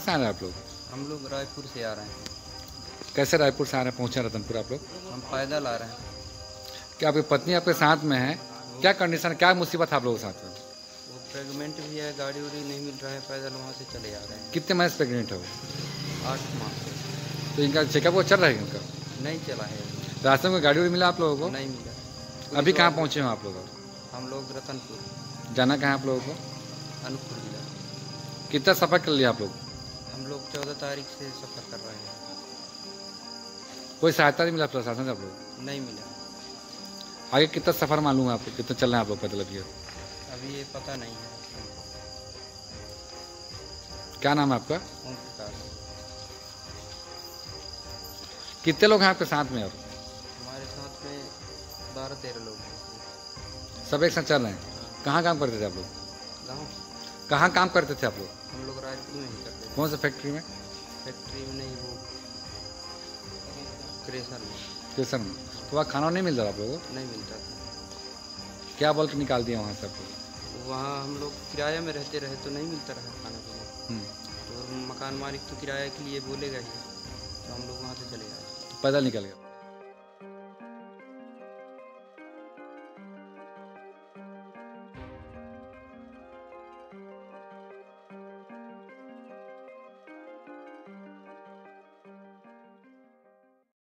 से आ रहे हैं आप लोग? हम लोग रायपुर से आ रहे हैं। कैसे रायपुर से आ रहे हैं, पहुँचे रतनपुर आप लोग? हम पैदल आ रहे हैं। क्या आपकी पत्नी आपके साथ में है? क्या कंडीशन, क्या मुसीबत है आप लोगों के साथ में? वो प्रेगनेंट भी है, गाड़ी उड़ी नहीं मिल रहा है, पैदल वहाँ से चले आ रहे हैं। कितने महीने से प्रेगनेंट है वो? 8 माह से। तो इनका चेकअप वो चल रहा है इनका? नहीं चला है। रास्ते में गाड़ी उड़ी मिला आप लोगों को? नहीं मिला। अभी कहाँ पहुँचे हो आप लोग? हम लोग रतनपुर। जाना कहाँ है आप लोगों को? अनूपपुर जिला। कितना सफ़र कर लिया आप लोग? हम लोग 14 तारीख से सफ़र कर रहे हैं। कोई सहायता नहीं मिला प्रशासन से आप लोग? नहीं मिला। आगे कितना सफ़र मालूम है आपको, कितना चल रहे हैं आप लोग पैदल अभी? अभी ये पता नहीं है। क्या नाम है आपका? ओम प्रकाश। कितने लोग हैं आपके साथ में? और हमारे साथ में 12-13 लोग हैं। सब एक साथ चल रहे हैं? कहाँ काम करते थे आप लोग? गाँव। कहाँ काम करते थे आप लोग? हम लोग रायपुर में ही करते थे। कौन सा फैक्ट्री में? फैक्ट्री में नहीं, वो क्रेशर में। स्टेशन में? तो वहाँ खाना नहीं मिल रहा आप लोगों को? नहीं मिलता था। क्या बोल के निकाल दिया वहाँ से आप लोग? वहाँ हम लोग किराया में रहते रहे तो नहीं मिलता रहा खाना पीना। तो मकान मालिक तो किराया के लिए बोलेगा ही, तो हम लोग वहाँ से चले आए। पैदल निकल गया?